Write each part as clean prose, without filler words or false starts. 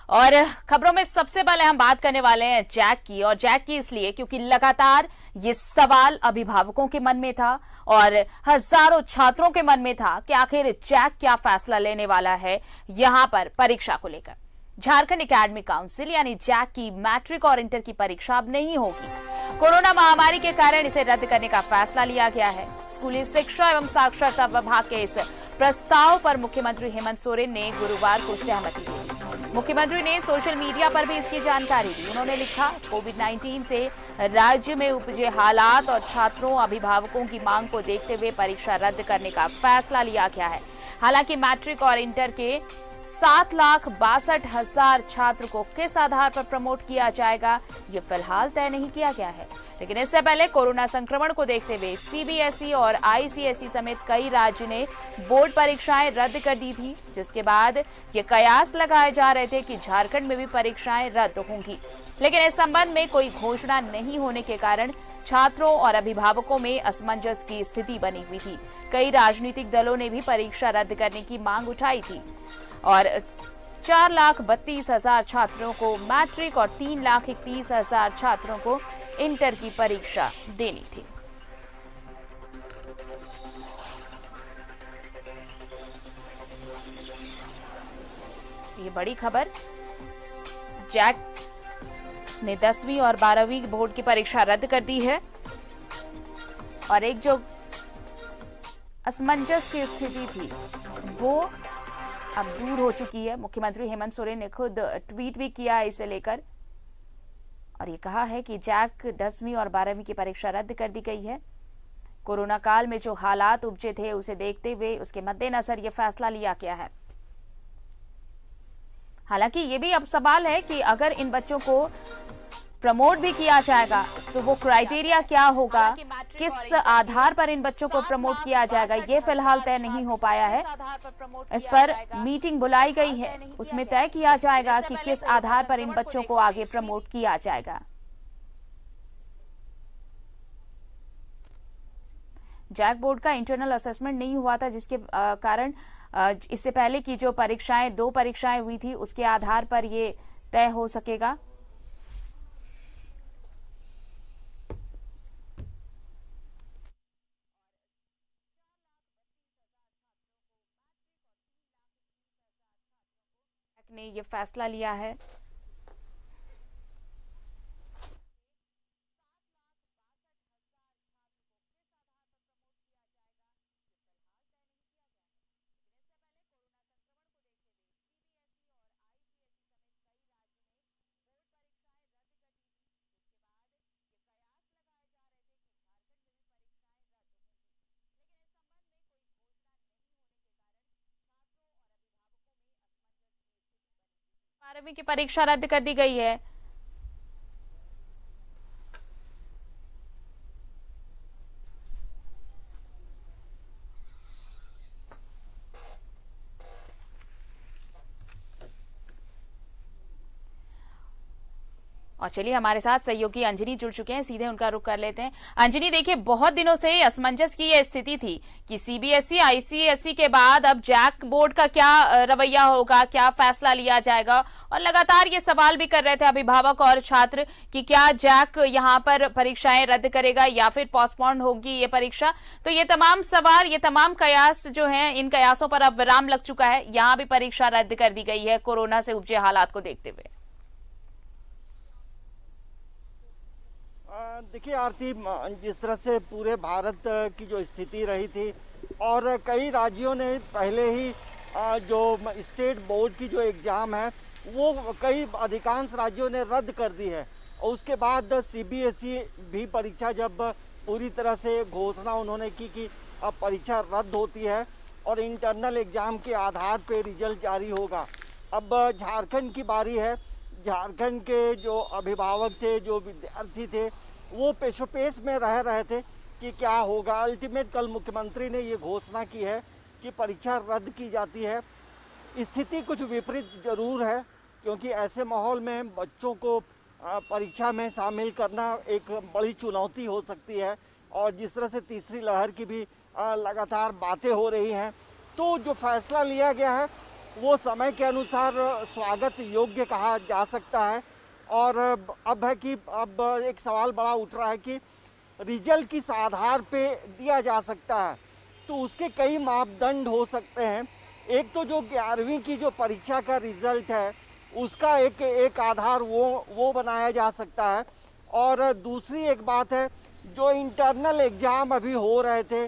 और खबरों में सबसे पहले हम बात करने वाले हैं जैक की, और जैक की इसलिए क्योंकि लगातार ये सवाल अभिभावकों के मन में था और हजारों छात्रों के मन में था कि आखिर जैक क्या फैसला लेने वाला है यहां पर परीक्षा को लेकर। झारखंड एकेडमिक काउंसिल यानी जैक की मैट्रिक और इंटर की परीक्षा अब नहीं होगी। कोरोना महामारी के कारण इसे रद्द करने का फैसला लिया गया है। स्कूली शिक्षा एवं साक्षरता विभाग के इस प्रस्ताव पर मुख्यमंत्री हेमंत सोरेन ने गुरुवार को सहमति दी। मुख्यमंत्री ने सोशल मीडिया पर भी इसकी जानकारी दी। उन्होंने लिखा, कोविड-19 से राज्य में उपजे हालात और छात्रों अभिभावकों की मांग को देखते हुए परीक्षा रद्द करने का फैसला लिया गया है। हालांकि मैट्रिक और इंटर के 7,62,000 छात्र को किस आधार पर प्रमोट किया जाएगा ये फिलहाल तय नहीं किया गया है। लेकिन इससे पहले कोरोना संक्रमण को देखते हुए सीबीएसई और आईसीएसई समेत कई राज्य ने बोर्ड परीक्षाएं रद्द कर दी थी, जिसके बाद ये कयास लगाए जा रहे थे कि झारखंड में भी परीक्षाएं रद्द होंगी। लेकिन इस संबंध में कोई घोषणा नहीं होने के कारण छात्रों और अभिभावकों में असमंजस की स्थिति बनी हुई थी। कई राजनीतिक दलों ने भी परीक्षा रद्द करने की मांग उठाई थी और 4,32,000 छात्रों को मैट्रिक और 3,31,000 छात्रों को इंटर की परीक्षा देनी थी। ये बड़ी खबर, जैक ने 10वीं और 12वीं बोर्ड की परीक्षा रद्द कर दी है और एक जो असमंजस की स्थिति थी वो अब दूर हो चुकी है। मुख्यमंत्री हेमंत सोरेन ने खुद ट्वीट भी किया है इसे लेकर और ये कहा है कि जैक 10वीं और 12वीं की परीक्षा रद्द कर दी गई है। कोरोना काल में जो हालात उपजे थे उसे देखते हुए उसके मद्देनजर ये फैसला लिया गया है। हालांकि ये भी अब सवाल है कि अगर इन बच्चों को प्रमोट भी किया जाएगा तो वो क्राइटेरिया क्या होगा, किस आधार पर इन बच्चों को प्रमोट किया जाएगा, ये फिलहाल तय नहीं हो पाया है। इस पर मीटिंग बुलाई गई है, उसमें तय किया जाएगा कि किस आधार पर इन बच्चों को आगे प्रमोट किया जाएगा। जैक बोर्ड का इंटरनल असेसमेंट नहीं हुआ था, जिसके कारण इससे पहले की जो परीक्षाएं 2 परीक्षाएं हुई थी उसके आधार पर ये तय हो सकेगा। ने ये फैसला लिया है। बारहवीं की परीक्षा रद्द कर दी गई है। और चलिए, हमारे साथ सहयोगी अंजनी जुड़ चुके हैं, सीधे उनका रुख कर लेते हैं। अंजनी, देखिए, बहुत दिनों से असमंजस की यह स्थिति थी कि सीबीएसई आईसीएसई के बाद अब जैक बोर्ड का क्या रवैया होगा, क्या फैसला लिया जाएगा, और लगातार ये सवाल भी कर रहे थे अभिभावक और छात्र कि क्या जैक यहाँ पर परीक्षाएं रद्द करेगा या फिर पोस्टपोन होगी ये परीक्षा। तो ये तमाम सवाल, ये तमाम कयास जो हैं, इन कयासों पर अब विराम लग चुका है। यहाँ भी परीक्षा रद्द कर दी गई है कोरोना से उपजे हालात को देखते हुए। देखिए आरती, जिस तरह से पूरे भारत की जो स्थिति रही थी और कई राज्यों ने पहले ही जो स्टेट बोर्ड की जो एग्ज़ाम है वो कई अधिकांश राज्यों ने रद्द कर दी है, और उसके बाद सीबीएसई भी परीक्षा जब पूरी तरह से घोषणा उन्होंने की कि अब परीक्षा रद्द होती है और इंटरनल एग्ज़ाम के आधार पे रिजल्ट जारी होगा। अब झारखंड की बारी है। झारखंड के जो अभिभावक थे, जो विद्यार्थी थे, वो पेशोपेश में रह रहे थे कि क्या होगा। अल्टीमेट कल मुख्यमंत्री ने ये घोषणा की है कि परीक्षा रद्द की जाती है। स्थिति कुछ विपरीत जरूर है, क्योंकि ऐसे माहौल में बच्चों को परीक्षा में शामिल करना एक बड़ी चुनौती हो सकती है, और जिस तरह से तीसरी लहर की भी लगातार बातें हो रही हैं, तो जो फैसला लिया गया है वो समय के अनुसार स्वागत योग्य कहा जा सकता है। और अब है कि अब एक सवाल बड़ा उठ रहा है कि रिजल्ट किस आधार पे दिया जा सकता है, तो उसके कई मापदंड हो सकते हैं। एक तो जो 11वीं की जो परीक्षा का रिजल्ट है उसका एक आधार वो बनाया जा सकता है। और दूसरी एक बात है, जो इंटरनल एग्ज़ाम अभी हो रहे थे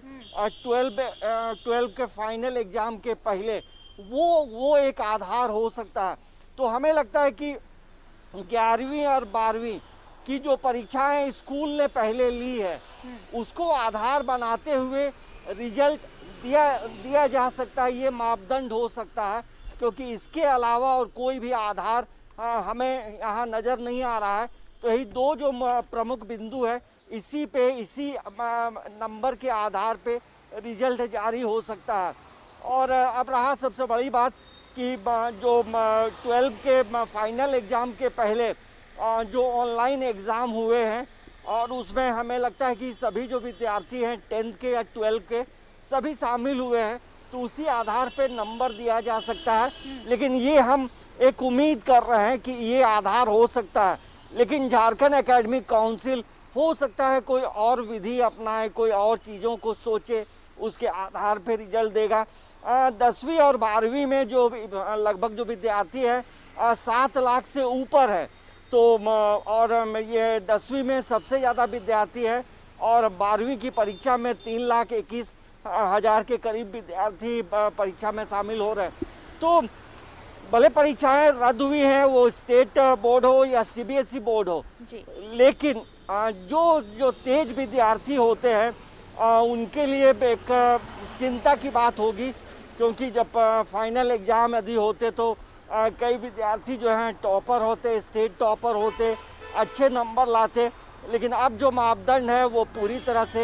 12 के फाइनल एग्ज़ाम के पहले, वो एक आधार हो सकता है। तो हमें लगता है कि 11वीं और 12वीं की जो परीक्षाएं स्कूल ने पहले ली है उसको आधार बनाते हुए रिजल्ट दिया जा सकता है, ये मापदंड हो सकता है। क्योंकि इसके अलावा और कोई भी आधार हमें यहाँ नज़र नहीं आ रहा है। तो यही दो जो प्रमुख बिंदु है, इसी नंबर के आधार पे रिजल्ट जारी हो सकता है। और अब रहा सबसे बड़ी बात कि जो 12 के फाइनल एग्ज़ाम के पहले जो ऑनलाइन एग्ज़ाम हुए हैं और उसमें हमें लगता है कि सभी जो विद्यार्थी हैं 10th के या 12 के सभी शामिल हुए हैं, तो उसी आधार पे नंबर दिया जा सकता है। लेकिन ये हम एक उम्मीद कर रहे हैं कि ये आधार हो सकता है। लेकिन झारखंड एकेडमिक काउंसिल हो सकता है कोई और विधि अपनाए, कोई और चीज़ों को सोचे, उसके आधार पे रिजल्ट देगा। 10वीं और 12वीं में जो लगभग जो विद्यार्थी है 7 लाख से ऊपर है। तो और ये 10वीं में सबसे ज़्यादा विद्यार्थी है और 12वीं की परीक्षा में 3,21,000 के करीब विद्यार्थी परीक्षा में शामिल हो रहे हैं। तो भले परीक्षाएं रद्द हुई हैं, वो स्टेट बोर्ड हो या CBSE बोर्ड हो जी। लेकिन जो तेज विद्यार्थी होते हैं उनके लिए एक चिंता की बात होगी। क्योंकि जब फाइनल एग्ज़ाम यदि होते तो कई विद्यार्थी जो हैं टॉपर होते, स्टेट टॉपर होते, अच्छे नंबर लाते। लेकिन अब जो मापदंड है वो पूरी तरह से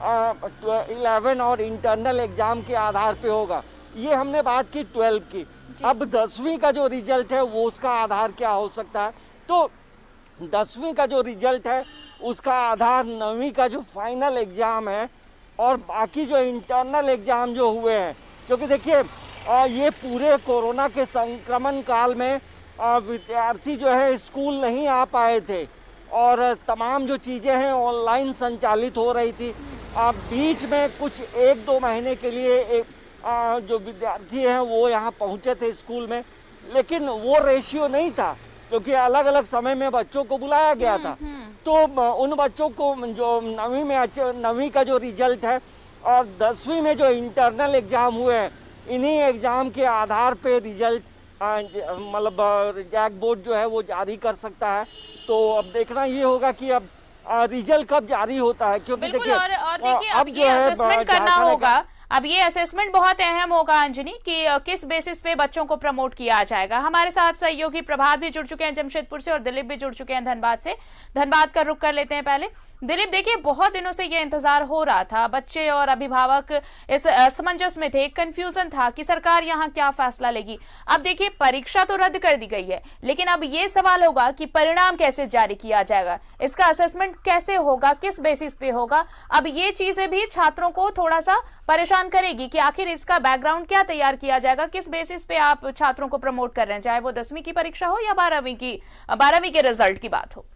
11 और इंटरनल एग्ज़ाम के आधार पे होगा। ये हमने बात की 12 की। अब 10वीं का जो रिजल्ट है वो उसका आधार क्या हो सकता है? तो 10वीं का जो रिजल्ट है उसका आधार 9वीं का जो फाइनल एग्ज़ाम है और बाकी जो इंटरनल एग्ज़ाम जो हुए हैं। क्योंकि देखिए ये पूरे कोरोना के संक्रमण काल में विद्यार्थी जो है स्कूल नहीं आ पाए थे और तमाम जो चीज़ें हैं ऑनलाइन संचालित हो रही थी। बीच में कुछ 1-2 महीने के लिए जो विद्यार्थी हैं वो यहाँ पहुँचे थे स्कूल में, लेकिन वो रेशियो नहीं था क्योंकि अलग अलग समय में बच्चों को बुलाया गया था। तो उन बच्चों को जो 9वीं का जो रिजल्ट है और 10वीं में जो इंटरनल एग्ज़ाम हुए हैं, इन्हीं एग्ज़ाम के आधार पे रिजल्ट मतलब जैक बोर्ड जो है वो जारी कर सकता है। तो अब देखना ये होगा कि अब रिजल्ट कब जारी होता है। क्योंकि देखिए और देखिए अब ये असेसमेंट करना होगा। अब ये असेसमेंट बहुत अहम होगा अंजनी कि किस बेसिस पे बच्चों को प्रमोट किया जाएगा। हमारे साथ सहयोगी प्रभात भी जुड़ चुके हैं जमशेदपुर से और दिलीप भी जुड़ चुके हैं धनबाद से। धनबाद का रुख कर लेते हैं पहले। दिलीप, देखिए बहुत दिनों से ये इंतजार हो रहा था, बच्चे और अभिभावक इस असमंजस में थे, कंफ्यूजन था कि सरकार यहाँ क्या फैसला लेगी। अब देखिए परीक्षा तो रद्द कर दी गई है, लेकिन अब ये सवाल होगा कि परिणाम कैसे जारी किया जाएगा, इसका असेसमेंट कैसे होगा, किस बेसिस पे होगा। अब ये चीजें भी छात्रों को थोड़ा सा परेशान करेगी कि आखिर इसका बैकग्राउंड क्या तैयार किया जाएगा, किस बेसिस पे आप छात्रों को प्रमोट कर रहे हैं, चाहे वो 10वीं की परीक्षा हो या 12वीं के रिजल्ट की बात हो।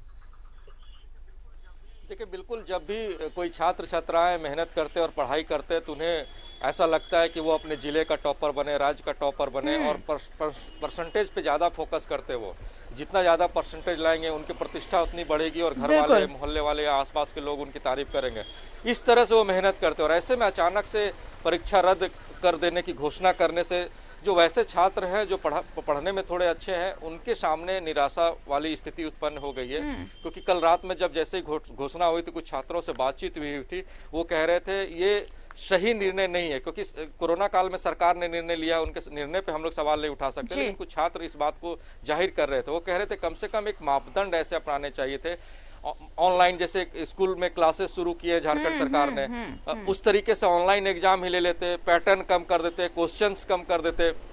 देखिए बिल्कुल, जब भी कोई छात्र छात्राएं मेहनत करते और पढ़ाई करते हैं तो उन्हें ऐसा लगता है कि वो अपने ज़िले का टॉपर बने, राज्य का टॉपर बने और परसेंटेज पे ज़्यादा फोकस करते हैं। वो जितना ज़्यादा परसेंटेज लाएंगे उनकी प्रतिष्ठा उतनी बढ़ेगी और घर वाले, मोहल्ले वाले या आसपास के लोग उनकी तारीफ करेंगे। इस तरह से वो मेहनत करते हैं और ऐसे में अचानक से परीक्षा रद्द कर देने की घोषणा करने से जो वैसे छात्र हैं जो पढ़ने में थोड़े अच्छे हैं उनके सामने निराशा वाली स्थिति उत्पन्न हो गई है। क्योंकि कल रात में जब जैसे ही घोषणा हुई तो कुछ छात्रों से बातचीत भी हुई थी, वो कह रहे थे ये सही निर्णय नहीं है। क्योंकि कोरोना काल में सरकार ने निर्णय लिया, उनके निर्णय पे हम लोग सवाल नहीं उठा सकते, लेकिन कुछ छात्र इस बात को जाहिर कर रहे थे। वो कह रहे थे कम से कम एक मापदंड ऐसे अपनाने चाहिए थे। ऑनलाइन जैसे स्कूल में क्लासेस शुरू किए झारखंड सरकार ने, उस तरीके से ऑनलाइन एग्जाम ही ले लेते, पैटर्न कम कर देते, क्वेश्चंस कम कर देते,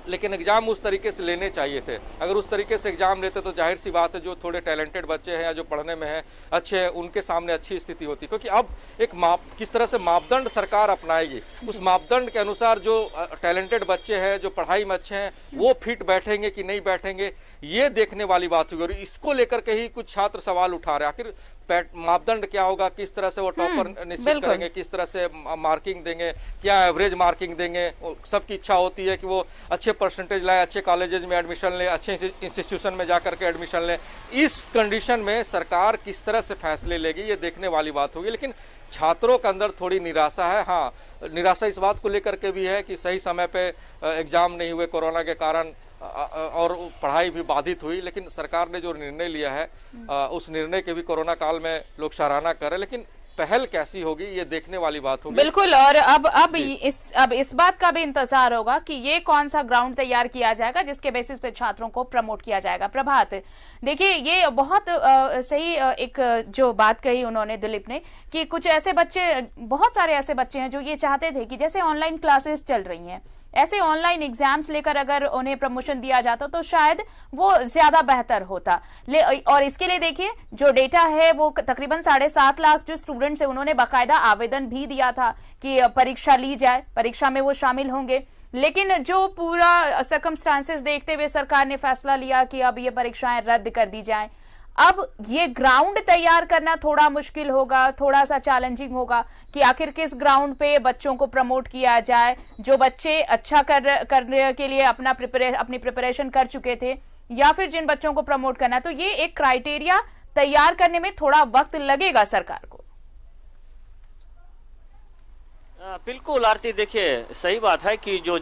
लेकिन एग्जाम उस तरीके से लेने चाहिए थे। अगर उस तरीके से एग्जाम लेते तो जाहिर सी बात है जो थोड़े टैलेंटेड बच्चे हैं या जो पढ़ने में हैं अच्छे हैं उनके सामने अच्छी स्थिति होती। क्योंकि अब एक किस तरह से मापदंड सरकार अपनाएगी, उस मापदंड के अनुसार जो टैलेंटेड बच्चे हैं जो पढ़ाई में अच्छे हैं वो फिट बैठेंगे कि नहीं बैठेंगे, ये देखने वाली बात होगी। और इसको लेकर के ही कुछ छात्र सवाल उठा रहे हैं, आखिर मापदंड क्या होगा, किस तरह से वो टॉपर निश्चित करेंगे, किस तरह से मार्किंग देंगे, क्या एवरेज मार्किंग देंगे। सबकी इच्छा होती है कि वो अच्छे परसेंटेज लाए, अच्छे कॉलेजेस में एडमिशन ले, अच्छे इंस्टीट्यूशन में जाकर के एडमिशन ले। इस कंडीशन में सरकार किस तरह से फैसले लेगी ये देखने वाली बात होगी। लेकिन छात्रों के अंदर थोड़ी निराशा है। हाँ, निराशा इस बात को लेकर के भी है कि सही समय पे एग्जाम नहीं हुए कोरोना के कारण और पढ़ाई भी बाधित हुई। लेकिन सरकार ने जो निर्णय लिया है उस निर्णय के भी कोरोना काल में लोग सराहना करें, लेकिन पहल कैसी होगी ये देखने वाली बात होगी। बिल्कुल। और अब इस बात का भी इंतजार होगा कि ये कौन सा ग्राउंड तैयार किया जाएगा जिसके बेसिस पे छात्रों को प्रमोट किया जाएगा। प्रभात, देखिए ये बहुत सही एक जो बात कही उन्होंने दिलीप ने कि कुछ ऐसे बच्चे, बहुत सारे ऐसे बच्चे हैं जो ये चाहते थे कि जैसे ऑनलाइन क्लासेस चल रही हैं ऐसे ऑनलाइन एग्जाम्स लेकर अगर उन्हें प्रमोशन दिया जाता तो शायद वो ज्यादा बेहतर होता। और इसके लिए देखिए जो डेटा है वो तकरीबन 7.5 लाख जो स्टूडेंट्स हैं उन्होंने बाकायदा आवेदन भी दिया था कि परीक्षा ली जाए, परीक्षा में वो शामिल होंगे। लेकिन जो पूरा सर्कमस्टांसेस देखते हुए सरकार ने फैसला लिया कि अब ये परीक्षाएं रद्द कर दी जाएं। अब ये ग्राउंड तैयार करना थोड़ा मुश्किल होगा, थोड़ा सा चैलेंजिंग होगा कि आखिर किस ग्राउंड पे बच्चों को प्रमोट किया जाए। जो बच्चे अच्छा करने के लिए अपनी प्रिपरेशन कर चुके थे या फिर जिन बच्चों को प्रमोट करना है, तो ये एक क्राइटेरिया तैयार करने में थोड़ा वक्त लगेगा सरकार को। बिल्कुल आरती, देखिए सही बात है कि जो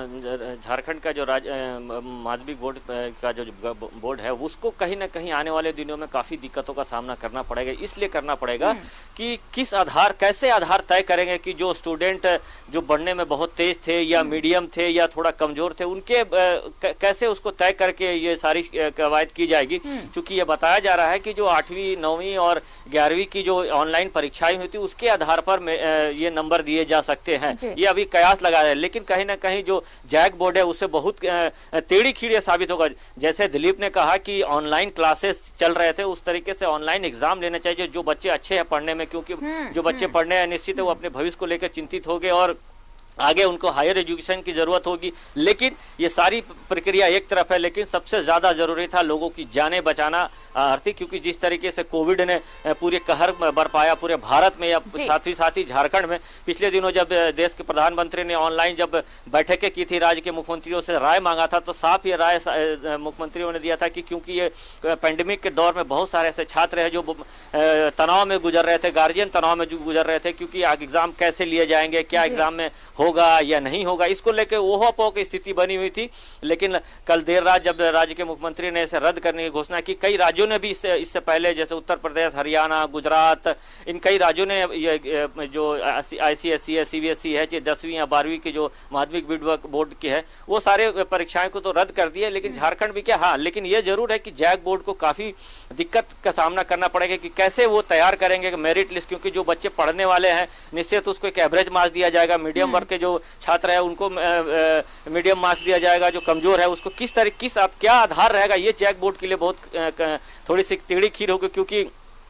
झारखंड का जो माध्यमिक बोर्ड का जो बोर्ड है उसको कहीं ना कहीं आने वाले दिनों में काफी दिक्कतों का सामना करना पड़ेगा। इसलिए करना पड़ेगा कि किस आधार, कैसे आधार तय करेंगे कि जो स्टूडेंट जो पढ़ने में बहुत तेज थे या मीडियम थे या थोड़ा कमजोर थे उनके कैसे उसको तय करके ये सारी कवायद की जाएगी। क्योंकि ये बताया जा रहा है कि जो 8वीं 9वीं और 11वीं की जो ऑनलाइन परीक्षाएं हुई थी उसके आधार पर ये नंबर दिए जा सकते हैं। ये अभी कयास लगा है, लेकिन कहीं ना कहीं जो जैक बोर्ड है उससे बहुत टेढ़ी खींच साबित होगा। जैसे दिलीप ने कहा कि ऑनलाइन क्लासेस चल रहे थे उस तरीके से ऑनलाइन एग्जाम लेना चाहिए जो बच्चे अच्छे हैं पढ़ने में, क्योंकि जो बच्चे पढ़ने हैं निश्चित है वो अपने भविष्य को लेकर चिंतित हो गए और आगे उनको हायर एजुकेशन की जरूरत होगी। लेकिन ये सारी प्रक्रिया एक तरफ है, लेकिन सबसे ज्यादा जरूरी था लोगों की जानें बचाना आरती, क्योंकि जिस तरीके से कोविड ने पूरे कहर बरपाया पूरे भारत में या साथ ही झारखंड में। पिछले दिनों जब देश के प्रधानमंत्री ने ऑनलाइन जब बैठकें की थी राज्य के मुख्यमंत्रियों से राय मांगा था तो साफ ये राय मुख्यमंत्रियों ने दिया था कि क्योंकि ये पैंडेमिक के दौर में बहुत सारे ऐसे छात्र हैं जो तनाव में गुजर रहे थे, गार्जियन तनाव में गुजर रहे थे क्योंकि एग्जाम कैसे लिए जाएंगे, क्या एग्जाम में होगा या नहीं होगा, इसको लेकर ओहापोह की स्थिति बनी हुई थी। लेकिन कल देर रात जब राज्य के मुख्यमंत्री ने इसे रद्द करने की घोषणा की, कई राज्यों ने भी इससे पहले जैसे उत्तर प्रदेश, हरियाणा, गुजरात, इन कई राज्यों ने जो ICSE है, CBSE है, 10वीं या 12वीं की जो माध्यमिक बोर्ड की है वो सारे परीक्षाएं को तो रद्द कर दिए। लेकिन झारखंड भी क्या, हाँ, लेकिन ये जरूर है कि जैक बोर्ड को काफी दिक्कत का सामना करना पड़ेगा कि कैसे वो तैयार करेंगे मेरिट लिस्ट, क्योंकि जो बच्चे पढ़ने वाले हैं निश्चित उसको एक एवरेज मार्क्स दिया जाएगा, मीडियम वर्ग के जो छात्र है उनको मीडियम मार्क्स दिया जाएगा, जो कमजोर है उसको क्या आधार रहेगा, ये जैक बोर्ड के लिए बहुत थोड़ी सी टेढ़ी खीर होगी। क्योंकि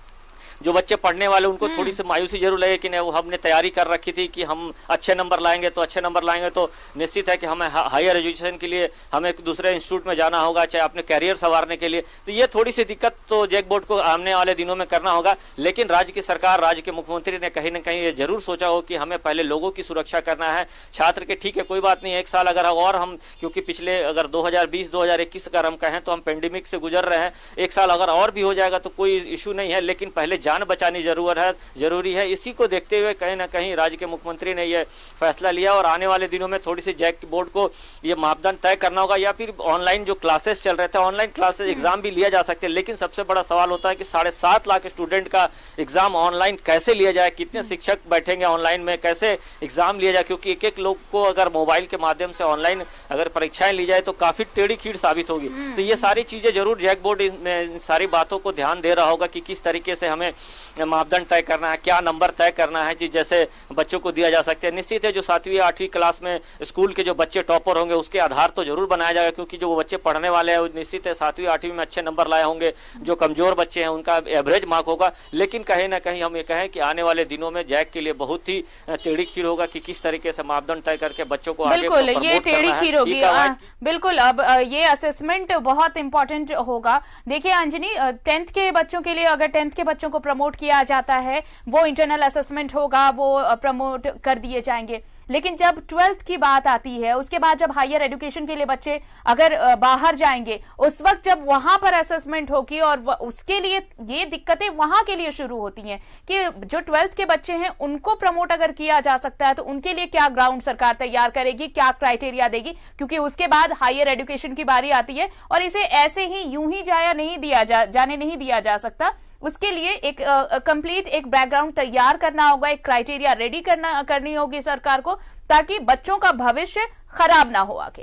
जो बच्चे पढ़ने वाले उनको थोड़ी सी मायूसी जरूर लगे कि नहीं, वो हमने तैयारी कर रखी थी कि हम अच्छे नंबर लाएंगे तो निश्चित है कि हमें हायर एजुकेशन के लिए हमें दूसरे इंस्टीट्यूट में जाना होगा, चाहे अपने कैरियर संवारने के लिए। तो ये थोड़ी सी दिक्कत तो जैक बोर्ड को आने वाले दिनों में करना होगा। लेकिन राज्य की सरकार, राज्य के मुख्यमंत्री ने कहीं ना कहीं ये जरूर सोचा हो कि हमें पहले लोगों की सुरक्षा करना है, छात्र के ठीक है कोई बात नहीं, एक साल अगर और हम, क्योंकि पिछले अगर 2020-2021 अगर हम कहें तो हम पेंडेमिक से गुजर रहे हैं, एक साल अगर और भी हो जाएगा तो कोई इशू नहीं है, लेकिन पहले जान बचानी जरूरी है। इसी को देखते हुए कहीं ना कहीं राज्य के मुख्यमंत्री ने यह फैसला लिया और आने वाले दिनों में थोड़ी सी जैक बोर्ड को यह मापदंड तय करना होगा, या फिर ऑनलाइन जो क्लासेस चल रहे थे ऑनलाइन क्लासेस एग्जाम भी लिया जा सकते हैं। लेकिन सबसे बड़ा सवाल होता है कि 7.5 लाख स्टूडेंट का एग्जाम ऑनलाइन कैसे लिया जाए, कितने शिक्षक बैठेंगे ऑनलाइन में, कैसे एग्जाम लिया जाए, क्योंकि एक लोग को अगर मोबाइल के माध्यम से ऑनलाइन अगर परीक्षाएं ली जाए तो काफी टेढ़ी खीर साबित होगी। तो ये सारी चीजें जरूर जैक बोर्ड इन सारी बातों को ध्यान दे रहा होगा कि किस तरीके से हमें मापदंड तय करना है, क्या नंबर तय करना है कि जैसे बच्चों को दिया जा सकते हैं। निश्चित है जो 7वीं 8वीं क्लास में स्कूल के जो बच्चे टॉपर होंगे उसके आधार तो जरूर बनाया जाएगा, क्योंकि जो बच्चे पढ़ने वाले हैं निश्चित है 7वीं 8वीं में अच्छे नंबर लाए होंगे। जो कमजोर बच्चे हैं उनका एवरेज मार्क होगा। लेकिन कहीं ना कहीं हम ये कहें कि आने वाले दिनों में जैक के लिए बहुत ही टेढ़ी खीर होगा कि किस तरीके से मापदंड तय करके बच्चों को आगे बिल्कुल ये टेढ़ी खीर होगी। बिल्कुल अब ये असेसमेंट बहुत इंपॉर्टेंट होगा। देखिए अंजनी, 10th के बच्चों के लिए अगर 10th के बच्चों को प्रमोट किया जाता है, वो इंटरनल असेसमेंट होगा, वो प्रमोट कर दिए जाएंगे। लेकिन जब 12th की बात आती है, उसके बाद जब हायर एजुकेशन के लिए बच्चे अगर बाहर जाएंगे, उस वक्त जब वहां पर असेसमेंट होगी और उसके लिए ये दिक्कतें वहां के लिए शुरू होती हैं कि जो 12th के बच्चे हैं उनको प्रमोट अगर किया जा सकता है तो उनके लिए क्या ग्राउंड सरकार तैयार करेगी, क्या क्राइटेरिया देगी, क्योंकि उसके बाद हायर एजुकेशन की बारी आती है और इसे ऐसे ही यूं ही जाने नहीं दिया जा सकता। उसके लिए एक कंप्लीट एक बैकग्राउंड तैयार करना होगा, एक क्राइटेरिया रेडी करनी होगी सरकार को, ताकि बच्चों का भविष्य खराब ना हो आगे।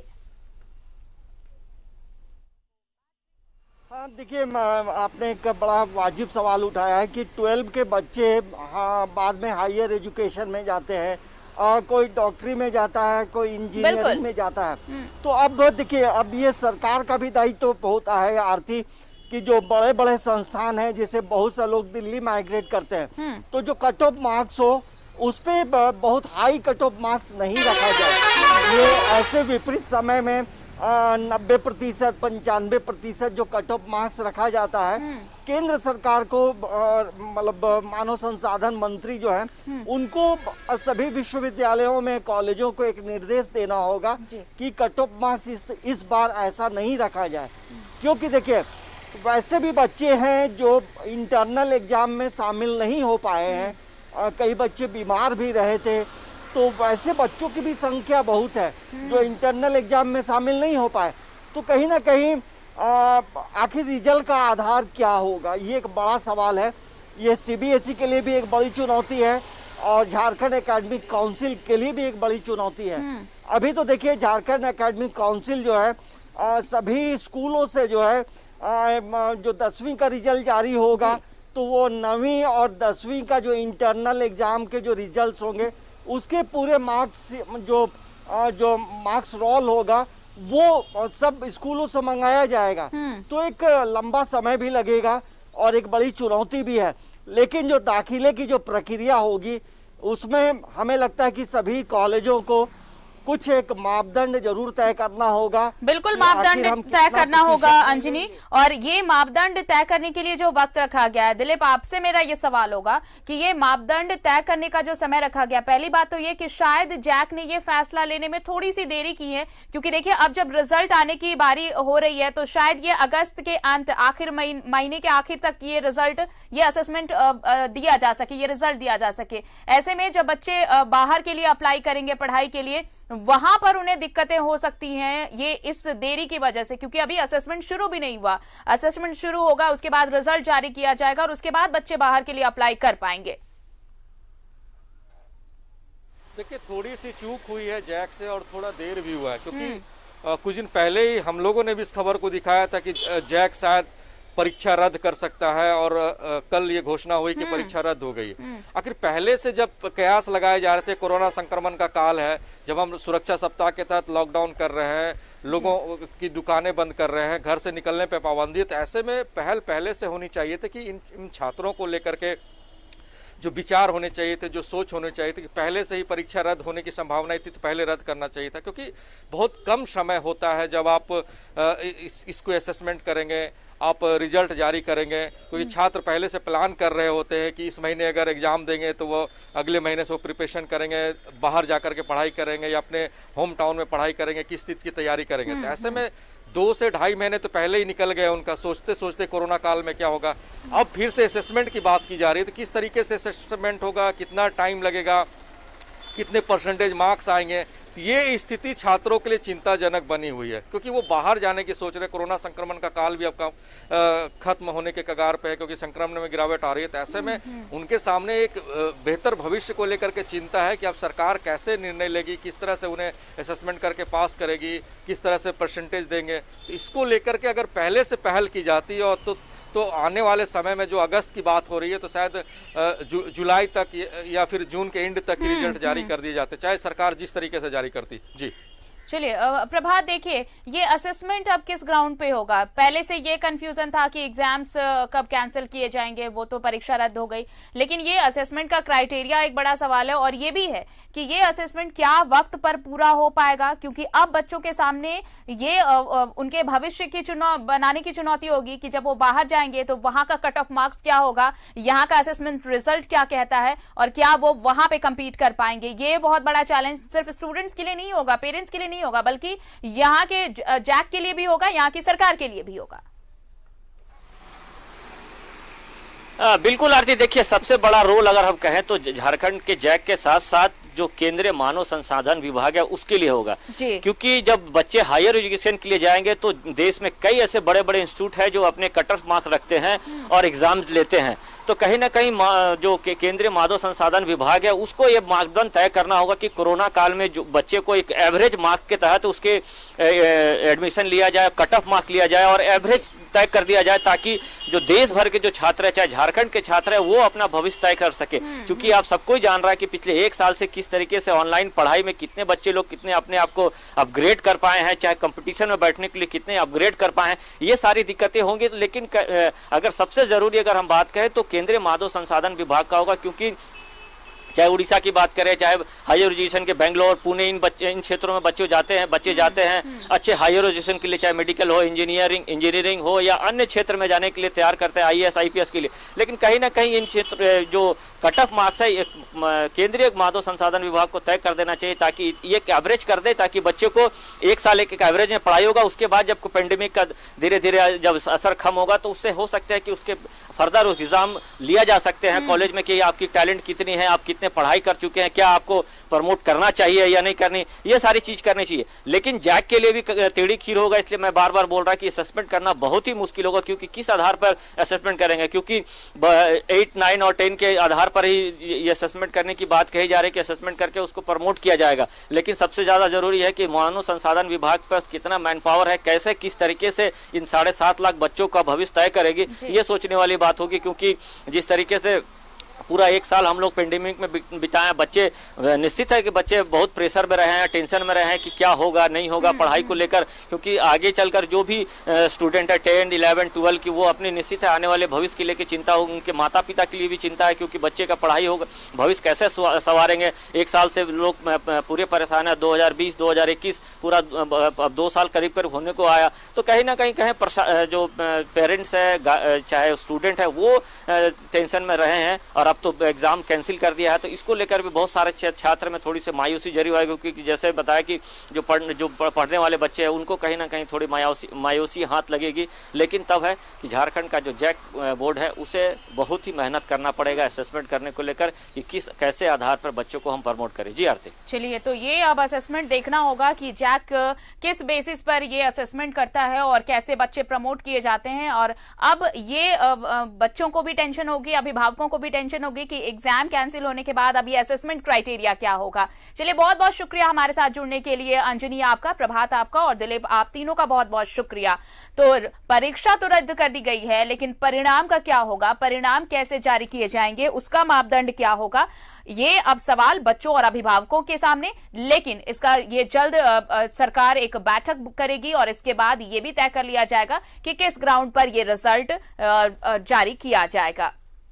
हाँ देखिए, आपने एक बड़ा वाजिब सवाल उठाया है कि 12 के बच्चे बाद में हायर एजुकेशन में जाते हैं, कोई डॉक्टरी में जाता है, कोई इंजीनियरिंग में जाता है। तो अब देखिए, अब ये सरकार का भी दायित्व होता है आरती कि जो बड़े बड़े संस्थान हैं, जैसे बहुत से लोग दिल्ली माइग्रेट करते हैं, तो जो कट ऑफ मार्क्स हो उस पे बहुत हाई कट ऑफ मार्क्स नहीं रखा जाए। ये ऐसे विपरीत समय में 90% 95% जो कट ऑफ मार्क्स रखा जाता है, केंद्र सरकार को मतलब मानव संसाधन मंत्री जो है उनको सभी विश्वविद्यालयों में, कॉलेजों को एक निर्देश देना होगा कि कट ऑफ मार्क्स इस बार ऐसा नहीं रखा जाए। क्योंकि देखिए, वैसे भी बच्चे हैं जो इंटरनल एग्जाम में शामिल नहीं हो पाए हैं, कई बच्चे बीमार भी रहे थे, तो वैसे बच्चों की भी संख्या बहुत है जो इंटरनल एग्जाम में शामिल नहीं हो पाए। तो कहीं ना कहीं आखिर रिजल्ट का आधार क्या होगा, ये एक बड़ा सवाल है। ये सीबीएसई के लिए भी एक बड़ी चुनौती है और झारखंड एकेडमिक काउंसिल के लिए भी एक बड़ी चुनौती है। अभी तो देखिए, झारखंड एकेडमिक काउंसिल जो है सभी स्कूलों से जो है जो 10वीं का रिजल्ट जारी होगा तो वो 9वीं और 10वीं का जो इंटरनल एग्जाम के जो रिजल्ट्स होंगे उसके पूरे मार्क्स जो मार्क्स रोल होगा वो सब स्कूलों से मंगाया जाएगा। तो एक लंबा समय भी लगेगा और एक बड़ी चुनौती भी है। लेकिन जो दाखिले की जो प्रक्रिया होगी उसमें हमें लगता है कि सभी कॉलेजों को कुछ एक मापदंड जरूर तय करना होगा। बिल्कुल मापदंड तय करना होगा अंजनी, और ये मापदंड तय करने के लिए जो वक्त रखा गया है, दिलीप आपसे मेरा ये सवाल होगा कि ये मापदंड तय करने का जो समय रखा गया, पहली बात तो ये कि शायद जैक ने ये फैसला लेने में थोड़ी सी देरी की है, क्योंकि देखिए अब जब रिजल्ट आने की बारी हो रही है तो शायद ये अगस्त के अंत, आखिर महीने के आखिर तक ये रिजल्ट, ये असेसमेंट दिया जा सके, ये रिजल्ट दिया जा सके। ऐसे में जब बच्चे बाहर के लिए अप्लाई करेंगे पढ़ाई के लिए, वहां पर उन्हें दिक्कतें हो सकती हैं ये इस देरी की वजह से, क्योंकि अभी असेसमेंट शुरू भी नहीं हुआ। असेसमेंट शुरू होगा, उसके बाद रिजल्ट जारी किया जाएगा और उसके बाद बच्चे बाहर के लिए अप्लाई कर पाएंगे। देखिए, थोड़ी सी चूक हुई है जैक से और थोड़ा देर भी हुआ है, क्योंकि कुछ दिन पहले ही हम लोगों ने भी इस खबर को दिखाया था कि जैक शायद परीक्षा रद्द कर सकता है और कल ये घोषणा हुई कि परीक्षा रद्द हो गई। आखिर पहले से जब कयास लगाए जा रहे थे, कोरोना संक्रमण का काल है, जब हम सुरक्षा सप्ताह के तहत लॉकडाउन कर रहे हैं, लोगों की दुकानें बंद कर रहे हैं, घर से निकलने पे पाबंदी, तो ऐसे में पहल पहले से होनी चाहिए थी कि इन छात्रों को लेकर के जो विचार होने चाहिए थे, जो सोच होने चाहिए थे कि पहले से ही परीक्षा रद्द होने की संभावना थी तो पहले रद्द करना चाहिए था, क्योंकि बहुत कम समय होता है जब आप इसको असेसमेंट करेंगे, आप रिजल्ट जारी करेंगे, क्योंकि छात्र पहले से प्लान कर रहे होते हैं कि इस महीने अगर एग्जाम देंगे तो वो अगले महीने से वो प्रिपरेशन करेंगे, बाहर जाकर के पढ़ाई करेंगे या अपने होम टाउन में पढ़ाई करेंगे, किस चीज़ की तैयारी करेंगे। तो ऐसे में 2 से ढाई महीने तो पहले ही निकल गए उनका, सोचते सोचते कोरोना काल में क्या होगा। अब फिर से असेसमेंट की बात की जा रही है, तो किस तरीके से असेसमेंट होगा, कितना टाइम लगेगा, कितने परसेंटेज मार्क्स आएंगे, ये स्थिति छात्रों के लिए चिंताजनक बनी हुई है, क्योंकि वो बाहर जाने की सोच रहे। कोरोना संक्रमण का काल भी अब खत्म होने के कगार पे है, क्योंकि संक्रमण में गिरावट आ रही है। तो ऐसे में उनके सामने एक बेहतर भविष्य को लेकर के चिंता है कि अब सरकार कैसे निर्णय लेगी, किस तरह से उन्हें असेसमेंट करके पास करेगी, किस तरह से परसेंटेज देंगे। इसको लेकर के अगर पहले से पहल की जाती और तो आने वाले समय में जो अगस्त की बात हो रही है तो शायद जुलाई तक या फिर जून के एंड तक रिजल्ट जारी कर दिए जाते, चाहे सरकार जिस तरीके से जारी करती। जी चलिए प्रभात, देखिए ये असेसमेंट अब किस ग्राउंड पे होगा? पहले से ये कंफ्यूजन था कि एग्जाम्स कब कैंसिल किए जाएंगे, वो तो परीक्षा रद्द हो गई, लेकिन ये असेसमेंट का क्राइटेरिया एक बड़ा सवाल है। और ये भी है कि ये असेसमेंट क्या वक्त पर पूरा हो पाएगा, क्योंकि अब बच्चों के सामने ये उनके भविष्य की बनाने की चुनौती होगी कि जब वो बाहर जाएंगे तो वहां का कट ऑफ मार्क्स क्या होगा, यहाँ का असेसमेंट रिजल्ट क्या कहता है, और क्या वो वहां पे कम्पीट कर पाएंगे। ये बहुत बड़ा चैलेंज सिर्फ स्टूडेंट्स के लिए नहीं होगा, पेरेंट्स के लिए नहीं होगा, बल्कि यहां के जैक के लिए भी होगा, यहां की सरकार के लिए भी होगा। बिल्कुल आरती, देखिए सबसे बड़ा रोल अगर हम कहें तो झारखंड के जैक के साथ साथ जो केंद्रीय मानव संसाधन विभाग है उसके लिए होगा, क्योंकि जब बच्चे हायर एजुकेशन के लिए जाएंगे तो देश में कई ऐसे बड़े बड़े इंस्टीट्यूट है जो अपने कट ऑफ मार्क्स रखते हैं और एग्जाम लेते हैं। तो कहीं ना कहीं जो केंद्रीय मानव संसाधन विभाग है उसको ये मापदंड तय करना होगा कि कोरोना काल में जो बच्चे को एक एवरेज मार्क्स के तहत उसके एडमिशन लिया जाए, कट ऑफ मार्क्स लिया जाए और एवरेज तय कर दिया जाए, ताकि जो देश भर के जो छात्र है, चाहे झारखंड के छात्र है, वो अपना भविष्य तय कर सके। क्योंकि आप सबको ही जान रहा है कि पिछले 1 साल से किस तरीके से ऑनलाइन पढ़ाई में कितने बच्चे लोग कितने अपने आप को अपग्रेड कर पाए हैं, चाहे कंपटीशन में बैठने के लिए कितने अपग्रेड कर पाए हैं, ये सारी दिक्कतें होंगी। लेकिन अगर सबसे जरूरी अगर हम बात करें तो केंद्रीय मानव संसाधन विभाग का होगा, क्योंकि चाहे उड़ीसा की बात करें, चाहे हायर एजुकेशन के बेंगलोर, पुणे, इन क्षेत्रों में बच्चे जाते हैं अच्छे हायर एजुकेशन के लिए, चाहे मेडिकल हो, इंजीनियरिंग हो या अन्य क्षेत्र में जाने के लिए तैयार करते हैं, IAS IPS के लिए। लेकिन कहीं ना कहीं इन क्षेत्र जो कट ऑफ मार्क्स है केंद्रीय मानव संसाधन विभाग को तय कर देना चाहिए, ताकि ये एवरेज कर दे, ताकि बच्चे को 1 साल एक एवरेज में पढ़ाई होगा, उसके बाद जब पेंडेमिक का धीरे धीरे जब असर कम होगा तो उससे हो सकता है कि उसके फर्दर एग्जाम लिया जा सकते हैं कॉलेज में कि आपकी टैलेंट कितनी है, आप कितने पढ़ाई कर चुके हैं, क्या आपको प्रमोट करना चाहिए या नहीं करनी, ये सारी चीज करनी चाहिए। लेकिन जैक के लिए भी टेढ़ी खीर होगा, इसलिए मैं बार बार बोल रहा कि असेसमेंट करना बहुत ही मुश्किल होगा। क्योंकि किस आधार पर असेसमेंट करेंगे, क्योंकि 8, 9 और 10 के आधार पर ही ये असेसमेंट करने की बात कही जा रही है कि असेसमेंट करके उसको प्रमोट किया जाएगा। लेकिन सबसे ज्यादा जरूरी है कि मानव संसाधन विभाग पर कितना मैन पावर है, कैसे किस तरीके से इन 7.5 लाख बच्चों का भविष्य तय करेगी, ये सोचने वाली बात होगी। क्योंकि जिस तरीके से पूरा 1 साल हम लोग पेंडेमिक में बिताए, बच्चे निश्चित है कि बच्चे बहुत प्रेशर में रहे हैं, टेंशन में रहे हैं कि क्या होगा नहीं होगा पढ़ाई को लेकर। क्योंकि आगे चलकर जो भी स्टूडेंट है 10, 11, 12 की, वो अपनी निश्चित है आने वाले भविष्य के लेकर चिंता होगी, उनके माता पिता के लिए भी चिंता है, क्योंकि बच्चे का पढ़ाई होगा, भविष्य कैसे संवारेंगे। 1 साल से लोग पूरे परेशान है, 2020, 2021 पूरा अब 2 साल करीब होने को आया। तो कहीं ना कहीं जो पेरेंट्स है चाहे स्टूडेंट है वो टेंशन में रहे हैं, और अब तो एग्जाम कैंसिल कर दिया है। तो इसको लेकर भी बहुत सारे छात्र में थोड़ी सी मायूसी जरी हुई, क्योंकि जैसे बताया कि जो पढ़ने वाले बच्चे हैं उनको कहीं ना कहीं थोड़ी मायूसी हाथ लगेगी। लेकिन तब है कि झारखंड का जो जैक बोर्ड है उसे बहुत ही मेहनत करना पड़ेगा असेसमेंट करने को लेकर कि कैसे आधार पर बच्चों को हम प्रमोट करें। जी आरती, चलिए, तो ये अब असेसमेंट देखना होगा कि जैक किस बेसिस पर ये असेसमेंट करता है और कैसे बच्चे प्रमोट किए जाते हैं। और अब ये बच्चों को भी टेंशन होगी, अभिभावकों को भी टेंशन होगी कि एग्जाम कैंसिल होने के बाद अब ये असेसमेंट क्राइटेरिया क्या होगा। चलिए, बहुत बहुत शुक्रिया हमारे साथ जुड़ने के लिए। अंजनी आपका, प्रभात आपका और दिलीप, आप तीनों का बहुत बहुत शुक्रिया। तो परीक्षा तो रद्द कर दी गई है, लेकिन परिणाम का क्या होगा, परिणाम कैसे जारी किए जाएंगे, उसका मापदंड क्या होगा, ये अब सवाल बच्चों और अभिभावकों के सामने। लेकिन इसका ये जल्द सरकार एक बैठक करेगी और इसके बाद ये भी तय कर लिया जाएगा कि किस ग्राउंड पर ये रिजल्ट जारी किया जाएगा।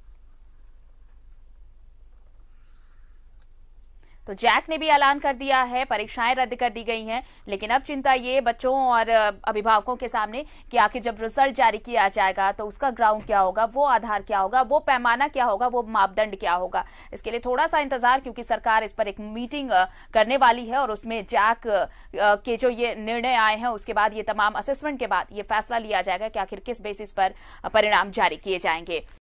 तो जैक ने भी ऐलान कर दिया है, परीक्षाएं रद्द कर दी गई हैं, लेकिन अब चिंता ये बच्चों और अभिभावकों के सामने कि आखिर जब रिजल्ट जारी किया जाएगा तो उसका ग्राउंड क्या होगा, वो आधार क्या होगा, वो पैमाना क्या होगा, वो मापदंड क्या होगा। इसके लिए थोड़ा सा इंतजार, क्योंकि सरकार इस पर एक मीटिंग करने वाली है और उसमें जैक के जो ये निर्णय आए हैं उसके बाद, ये तमाम असेसमेंट के बाद ये फैसला लिया जाएगा कि आखिर किस बेसिस पर परिणाम जारी किए जाएंगे।